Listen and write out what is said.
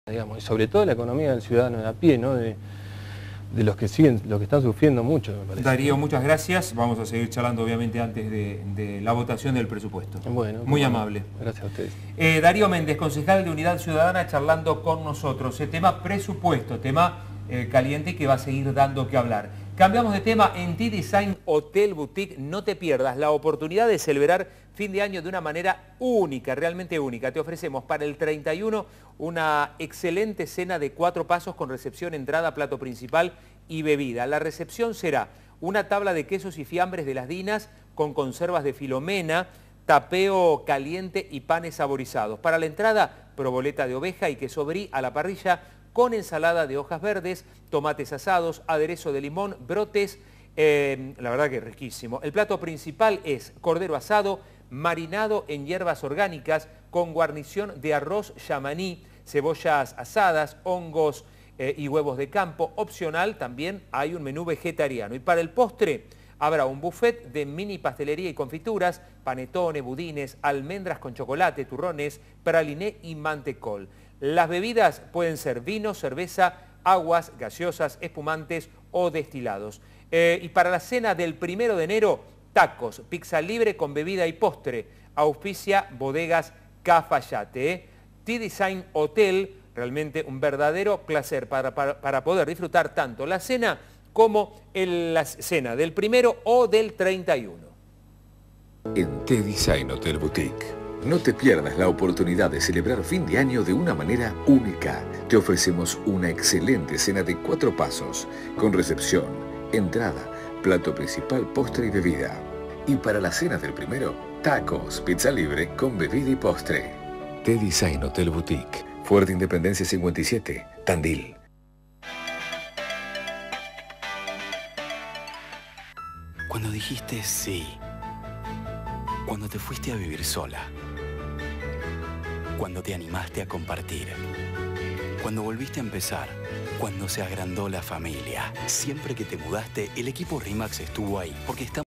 digamos, y sobre todo la economía del ciudadano de a pie, ¿no? De los que están sufriendo mucho, me parece. Darío, muchas gracias. Vamos a seguir charlando, obviamente, antes de la votación del presupuesto. Bueno, muy amable. Gracias a ustedes. Darío Méndez, concejal de Unidad Ciudadana, charlando con nosotros. El tema presupuesto, tema caliente que va a seguir dando que hablar. Cambiamos de tema. En T-Design Hotel Boutique, no te pierdas la oportunidad de celebrar fin de año de una manera única, realmente única. Te ofrecemos para el 31 una excelente cena de 4 pasos con recepción, entrada, plato principal y bebida. La recepción será una tabla de quesos y fiambres de las Dinas con conservas de Filomena, tapeo caliente y panes saborizados. Para la entrada, proboleta de oveja y queso brie a la parrilla con ensalada de hojas verdes, tomates asados, aderezo de limón, brotes, la verdad que es riquísimo. El plato principal es cordero asado, marinado en hierbas orgánicas con guarnición de arroz yamaní, cebollas asadas, hongos y huevos de campo. Opcional también hay un menú vegetariano. Y para el postre habrá un buffet de mini pastelería y confituras, panetones, budines, almendras con chocolate, turrones, praliné y mantecol. Las bebidas pueden ser vino, cerveza, aguas, gaseosas, espumantes o destilados. Y para la cena del 1 de enero, tacos, pizza libre con bebida y postre. Auspicia Bodegas Cafayate. T-Design Hotel, realmente un verdadero placer para poder disfrutar tanto la cena como la cena del 1 o del 31. En T-Design Hotel Boutique, no te pierdas la oportunidad de celebrar fin de año de una manera única. Te ofrecemos una excelente cena de 4 pasos, con recepción, entrada, plato principal, postre y bebida. Y para la cena del 1, tacos, pizza libre con bebida y postre. T-Design Hotel Boutique, Fuerte Independencia 57, Tandil. Cuando dijiste sí. Cuando te fuiste a vivir sola. Cuando te animaste a compartir. Cuando volviste a empezar. Cuando se agrandó la familia. Siempre que te mudaste, el equipo RIMAX estuvo ahí, porque estamos